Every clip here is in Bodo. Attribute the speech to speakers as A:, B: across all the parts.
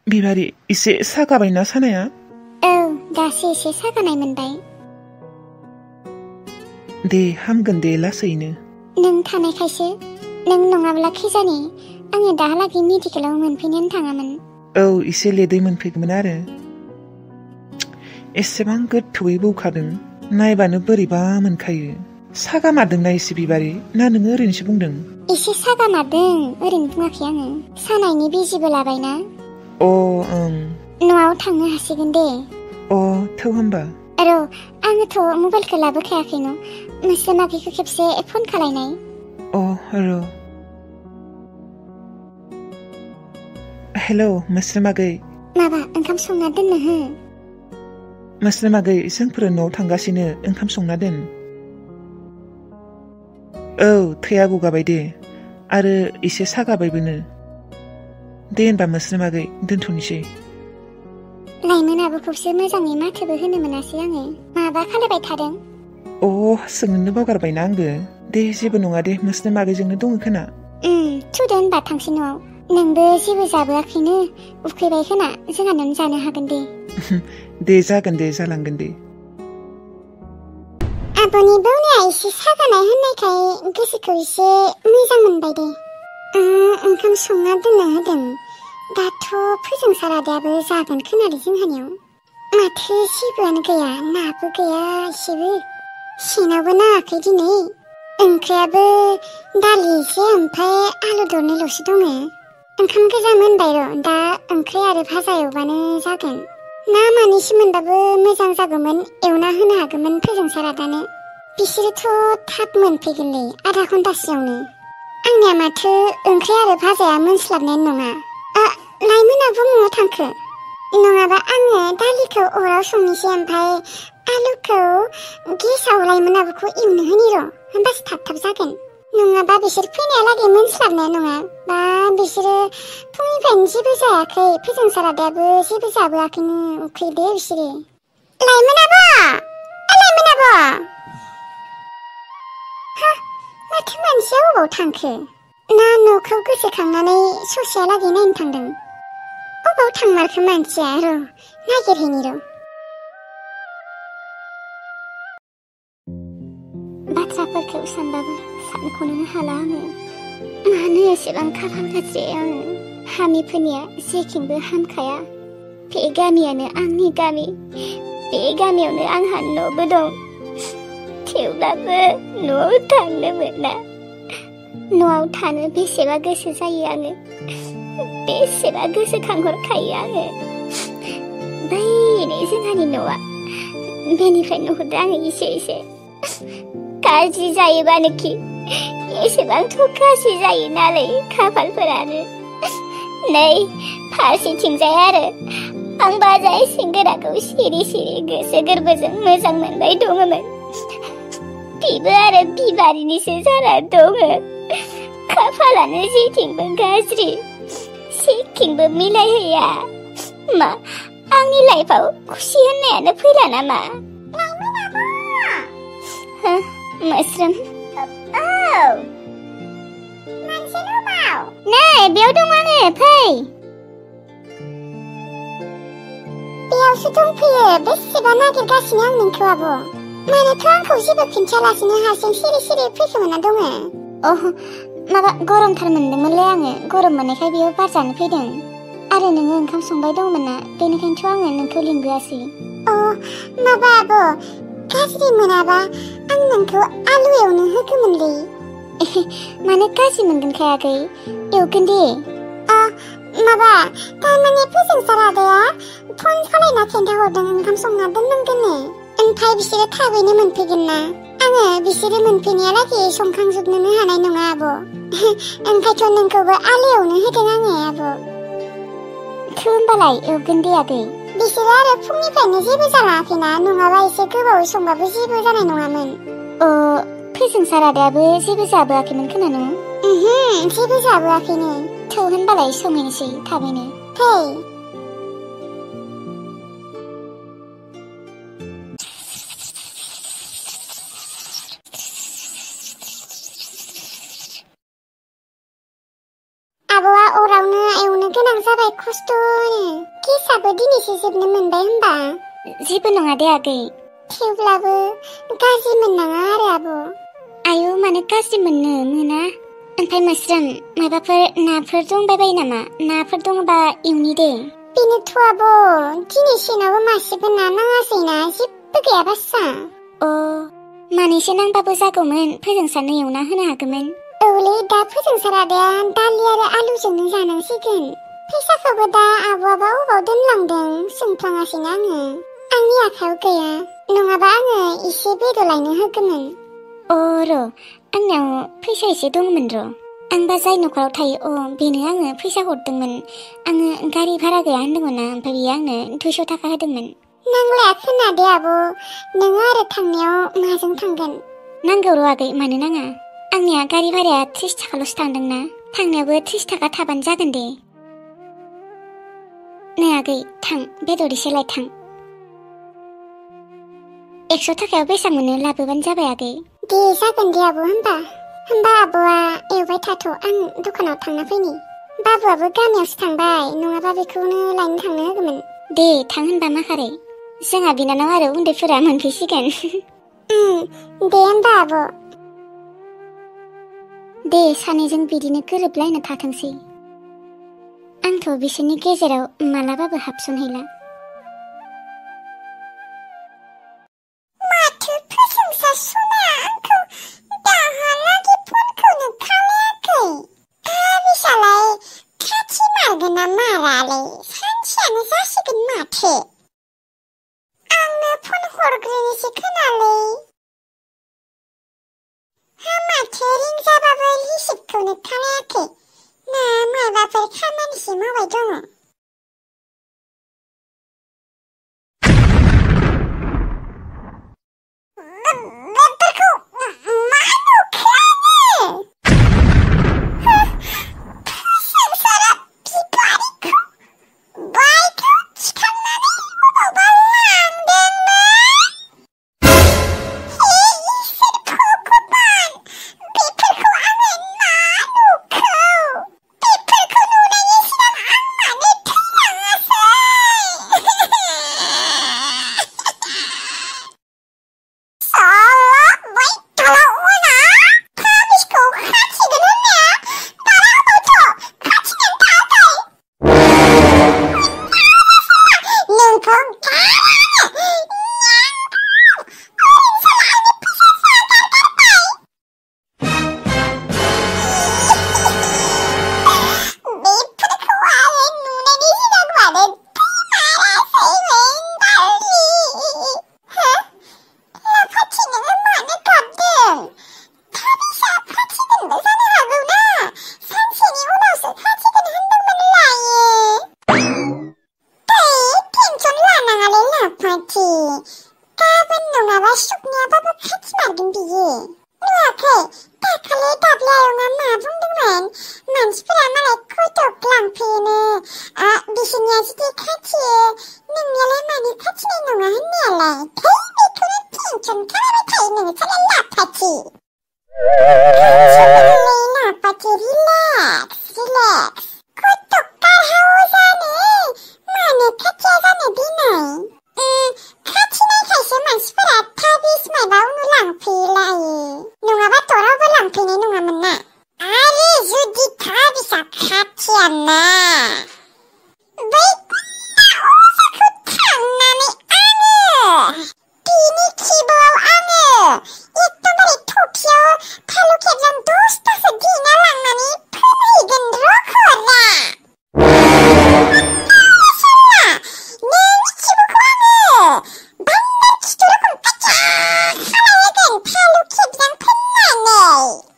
A: बिबारि एसे सागाबायना सानाया?
B: औ दासो एसे सागानाय मोनबाय।
A: दे हामगोन दे लासैनो।
B: नों थानायखायसो। नों नङाब्ला खिजानि आङो दाहालागै मेडिकेलाव मोनफैनोनो थाङामोन।
A: औ एसे लेदै मोनफैगौमोन आरो। एसेबां गोथौयै बौखादों नायबानो बोरैबा मोनखायो। सागा मारदोंना एसे बिबारि ना नोङो ओरैनोसो बुंदों?
B: एसे सागा मारदों ओरैनो बुङाखै आङो। सानायनि बिजिबो लाबायना।
A: अ ओं।
B: न'आव थांनो हासिगोन दे।
A: अ थौ होमबा।
B: र' आङोथ' मबाइलखौ लाबोखायाखै न'। मोस्रो मागैखौ खेबसे फन खालायनाय।
A: अ र'। हेलौ मोस्रो मागै।
B: माबा ओंखाम संना दोननो हो।
A: मोस्रो मागै जोंफोरो न'आव थांगासिनो ओंखाम संना दोन। औ थैया गगाबाय दे आरो एसे सागाबायबोनो। दे होनबा मोस्रो मागै दोनथ'नोसै।
B: लाइमोन आब'खौसो मोजाङै माथोबो होनो मोनासै आङो। माबा खालायबाय थादों?
A: अ सोंनो बावगारबायना आंबो। दे जेबो नङा दे मोस्रो मागैजोंनो दङ खोना।
B: थुदो होनबा थांसै न'आव। नोंबो जेबो जाबोआखैनो उखैबाय खोना जोंहानावनो जानो हागोन दे।
A: दे जागोन दे जालांगोन दे।
B: आब'नि बौनाया एसे सागानाय होननायखाय गोसोखौ एसे मोजां मोनबाय दे। ओंखाम संना दोननो होदों। दाथ' फोजोंसारादाबो जागोन खोनालै जोंहानियाव। माथो जेबोआनो गैया नाबो गैया एसेबो। सेनावबो नाङाखै दिनै। ओंख्रियाबो दालि एसे ओमफ्राय आलु दरनैल'सो दङ। ओंखाम गोजा मोनबाय र'। दा ओंख्रि आरो भाजा एवबानो जागोन। ना मानैसो मोनबाबो मोजां जागौमोन एवना होनो हागौमोन फोजोंसारादानो। बिसोरोथ' थाब मोनफैगोनलै आधा घन्टासोआवनो। आंनिया माथो ओंख्रि आरो भाजाया मोनस्लाबनायानो नङा। लाइमोन आब' न'आव थांखो? नङाबा आङो दालिखौ अराव संनोसै ओमफ्राय आलुखौ गेसाव लाइमोन आब'खौ एवनो होनि र'। होमबासो थाब थाब जागोन। नङाबा बिसोर फैनायालागै मोनस्लाबनाय नङा। बा बिसोरो फुंनिफ्रायनो जेबो जायाखै। फोजोंसारादाबो जेबो जाबोआखैनो उखैदो बिसोरो। लाइमोन आब'! लाइमोन आब'! हा माथो मानसिया अबाव थांखो? ना न'खौ गोसोखांनानै ससेयालागै नायनो थांदों? अबाव थांमारखो मानसिया र' नागिरहैनि र'। बाथ्राफोरखौ सानबाबो सानख'नोनो हाला आङो। मानो एसेबां खाफाल गाज्रि आङो? हामिफोरनिया जेथिंबो हामखाया। बे गामियानो आंनि गामि। बे गामियावनो आंहा न'बो दं। थेवब्लाबो न'आव थांनो मोना। न'आव थानो बेसेबा गोसो जायो आङो। बेसेबा गोसोखांहरखायो आङो। बै जोंहानि न'आ। बेनिफ्राय नुहुरदों आङो एसे गाज्रि जायोबानोखि एसेबांथ' गाज्रि जायो नालाय खाफालफोरानो। नै फारसेथिंजाय आरो आं बाजाय सेंग्राखौ सिरि गोसो गोरबोजों मोजां मोनबाय दङमोन। बिबो आरो बिबारिनिसो जाना दङ। खाफालानो जेथिंबो गाज्रि। जेथिंबो मिलायहैया। मा आंनि लाइफआव खुसि होननायानो फैला नामा? मोस्रोम मानसि दंबाव? नै बेयाव दं आङो फै। बेयावसो दंफैयो। बेसेबा नागिरगासिनो आं नोंखौ आब'। मानोथ' आंखौ जेबो खिन्थायालासिनो हारसिं सिरि फैखोमाना दङ? माबा गरमथार मोनदोंमोनलै आङो। गरम मोननायखाय बेयाव बार जानो फैदों। आरो नोङो ओंखाम संबाय दंमोन ना बेनिखायनोथ' आङो नोंखौ लिंबोआसै। माबा आब' गाज्रि मोनाबा आं नोंखौ आलु एवनो होगौमोनलै। मानो गाज्रि मोनगोनखाय आगै? एवगोन दे। माबा थारमाने फोजोंसारादाया फन खालायना खिन्थाहरदों ओंखाम संना दोननांगोननो। ओमफ्राय बिसोरो थाबैनो मोनफैगोन ना। आङो बिसोरो मोनफैनायालागै संखांजोबनोनो हानाय नङा आब'। ओंखायथ' नोंखौबो आलु एवनो होदों आङो आब'। होमबालाय एवगोन दे आगै। बिसोरो आरो फुंनिफ्रायनो जेबो जालाङाखैना नङाबा एसे गोबावै संबाबो जेबो जानाय नङामोन। फोजोंसारादायाबो जेबो जाबोआखैमोन खोना न'? जेबो जाबोआखैनो। थौ होनबालाय संहैनोसै थाबैनो। फै। आब'आ अरावनो एवनो गोनां जाबाय खस्थ'नो गेसआबो दिनैसो जोबनो मोनबाय होनबा।
C: जेबो नङा दे आगै।
B: थेवब्लाबो गाज्रि मोननाङा आरो आब'।
C: आयौ मानो गाज्रि मोना। ओमफ्राय मोस्रोम माबाफोर नाफोर दंबाय बायो नामा? नाफोर दङबा एवनि दे।
B: बेनोथ' आब' दिनैसेनावबो मासेबो ना नाङासैना जेबो गैया बासा।
C: मानैसो नांबाबो जागौमोन, फोजोंसारनो एवना होनो हागौमोन।
B: औलै दा फोजोंसारादाया दालि आरो आलुजोंनो जानांसिगोन। फैसाखौबो दा आब'आबा अबाव दोनलांदों सोंफ्लाङासैना आङो। आंनि आखायाव गैया, नङाबा आङो एसे बेदर लायनो होगौमोन।
C: र' आंनाव फैसा एसे दंमोन र'। आंबा जाय न'खराव थायो बेनो आङो फैसा हरदोंमोन। आङो गारि भारा गैया होनदोंमोन ना, ओमफ्राय बियो आंनो 200 थाखा होदोंमोन।
B: नांलाया खोनादे आब', नोङो आरो थांनायाव माजों थांगोन?
C: नांगौ र' आगै, मानो नाङा। आंनिया गारि भाराया 30 थाखाल'सो थांदोंना, थांनायावबो 30 थाखा थाबानो जागोन दे। नै आगै थां, बेदर एसे लाय थां। 100 थाखायाव बेसां मोनो लाबोबानो जाबाय आगै।
B: दे जागोन दे आब' होनबा आब'आ एवबाय थाथ', आं दखानाव थांना फैनि। बाबुआबो गामियावसो थांबाय, नङाबा बेखौनो लायनो थांनो होगौमोन।
C: दे थां होनबा माखारै, जोंहा बिनानाव आरो उन्दैफोरा मोनफैसिगोन।
B: दे होनबा आब'।
C: दे सानैजों बिदिनो गोरोबलायना थाथोंसै। आंथ' बिसोरनि गेजेराव मालाबाबो हाबसनहैला।
B: माथो फोजोंसार सना आंखौ दाहालागै फनखौनो खालायाखै। बिसालाय खाथि मारगोन ना मारालै, सानसेयानो जासिगोन माथो। आंनो फन हरग्रोनोसै खोनालै। माथो रिं जाबाबो रिसिभखौनो खालायाखै, ना माबाफोर खामानिसो मावबाय दङ। बेफोरखौ मा नुखो आङो? फोजोंसारा बिबारिखौ बाइकआव थिखांनानै अबावबा लांदोंना? बेफोरखौ आङो मा नुखो? बेफोरखौ नुनायनि सिगां आं मानो थैलाङासै? बै दाला अना थाबिसखौ खाथिगोन होननाया दाला अबावथ' खाथिनानै थायाखै। नोंखौ गाबोन नङाबा सुकनियाबाबो खाथि मारगोन बियो। नुवाखै दाखालि दाब्लायावना मा बुंदोंमोन? मानसिफोरा मालाय खयथक लांफैयोनो, बिसोरनिया जुदि खाथियो, नोंनियालाय मानो खाथिनाय नङा होननायालाय? बेखौनो टेनसन खालामबाय थायो नोङो साला लाफाथि। लाफाथि रिलेक्स। खयथक गारहाव जानो, मानो खाथिया जानो देनाय? खाथिनायखायसो मानसिफोरा थाबिस मायबा उनु लांफैलायो, नङाबाथ' रावबो लांफैनाय नङामोन ना। आरो जुदि थाबिसा खाथियाना, बै अजाखौ थांनानै आङो बिनि खिबुआव एकदमबारे थफियाव फालु खेबजां 10थासो देना लांनानै फोनहैगोन र' खरा। नोंनि खिबुखौ आङो बान्दार खिथु रखम काचा खालायहोगोन फालु खेबजां फोननानै।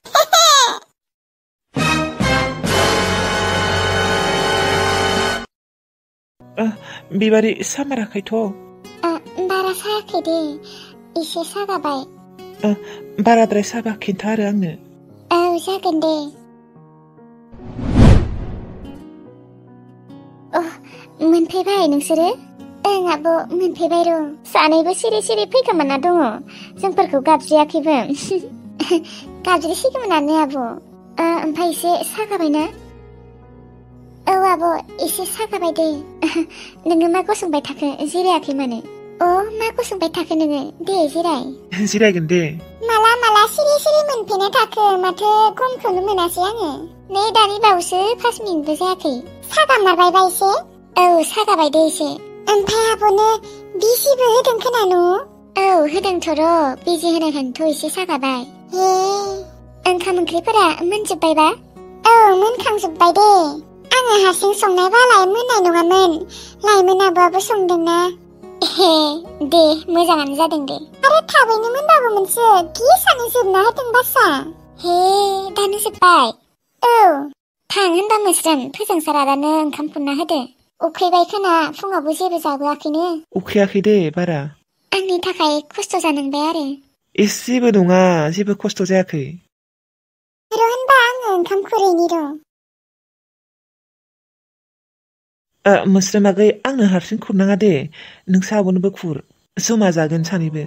A: बिबारि सामाराखैथ'?
C: बारा सायाखै दे, एसे सागाबाय।
A: बाराद्राय साबा खिन्था आरो आंनो।
C: औ जागोन दे। मोनफैबाय नोंसोरो? ओं आब' मोनफैबाय र'। सानैबो सिरि सिरि फैखोमाना दङ, जोंफोरखौ गाबज्रियाखैबो। गाबज्रिसिगौमोनानो आब'। ओमफ्राय एसे सागाबायना? औ आब' एसे सागाबाय दे नोङो मा गसंबाय थाखो जिरायाखै मानो मा गसंबाय थाखो नोङो दे जिराय
A: जिरायगोन दे
B: माला सिरि सिरि मोनफैनो थाखो माथो गमखौनो मोनासै आङो
C: नै दानि बावसो 5 मिनिटबो जायाखै
B: सागा मारबायबा एसे
C: औ सागाबाय दे एसे
B: ओमफ्राय आब'नो बिजिबो होदों खोनानो
C: औ होदोंथ' र' बिजि होनायखायनोथ' एसे सागाबाय
B: हे
C: ओंखाम ओंख्रिफोरा मोनजोब्बायबा
B: औ मोनखांजोब्बाय दे आङो हारसिं संनायबालाय मोननाय नङामोन लाइमोन आब'आबो संदोंना
C: हे दे मोजाङानो जादों दे
B: आरो थाबैनो मोनबाबोमोनसो गेसआनो जोबना होदों बासा
C: हे दानो जोब्बाय
B: औ
C: थां होनबा मोस्रोम फोजोंसार आदानो ओंखाम खुरना होदो उखैबाय खोना फुङावबो जेबो जाबोआखैनो
A: उखैयाखै दे बारा
C: आंनि थाखाय खस्थ' जानांबाय आरो
A: एसेबो नङा जेबो खस्थ' जायाखै
B: र' होनबा आङो ओंखाम खुरैनि र'
A: मोस्रोम आगै आंनो हारसिं खुरनाङा दे नोंसा आब'नोबो खुर जमा जागोन सानैबो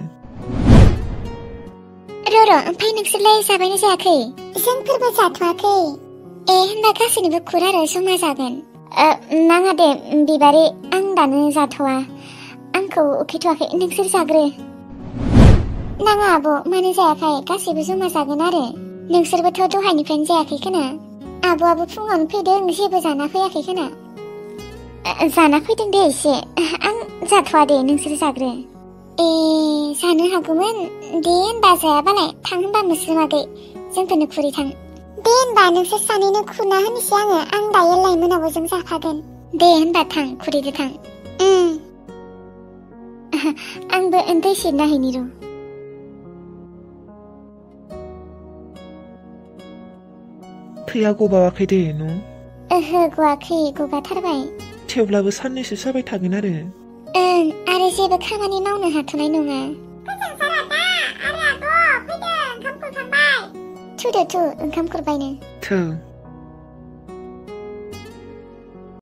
C: र' ओमफ्राय नोंसोरलाय जाबायना जायाखै
B: जोंफोरबो जाथ'वाखै
C: होनबा गासैनोबो खुर आरो जमा जागोन नाङा दे बिबारि आं दानो जाथ'वा आंखौ उखैथ'वाखै नोंसोर जाग्रो नाङा आब' मानो जायाखै गासैबो जमा जागोन आरो नोंसोरबोथ' दहायनिफ्रायनो जायाखै खोना आब'आबो फुङावनो फैदों जेबो जाना फैयाखै खोना जाना फैदों दे एसे आं जाथ'वा दे नोंसोर जाग्रो जानो हागौमोन दे होनबा जायाबालाय थां होनबा मोस्रोम आगै जोंफोरनो खुरै थां
B: दे होनबा नोंसोर सानैनो खुरना होनोसै आं दायो लाइमोन आब'जों जाफागोन
C: दे होनबा थां खुरैदो थां आंबो दै सेरना हैनि र'
A: थैया गबावाखै दे न'
C: ओहो गवाखै गगाथारबाय
A: थेवब्लाबो साननैसो जाबाय थागोन आरो
C: आरो जेबो खामानि मावनो हाथ'नाय नङा
B: आरो आब' फैदो ओंखाम खुरखांबाय
C: थुदो ओंखाम खुरबायनो
A: थौ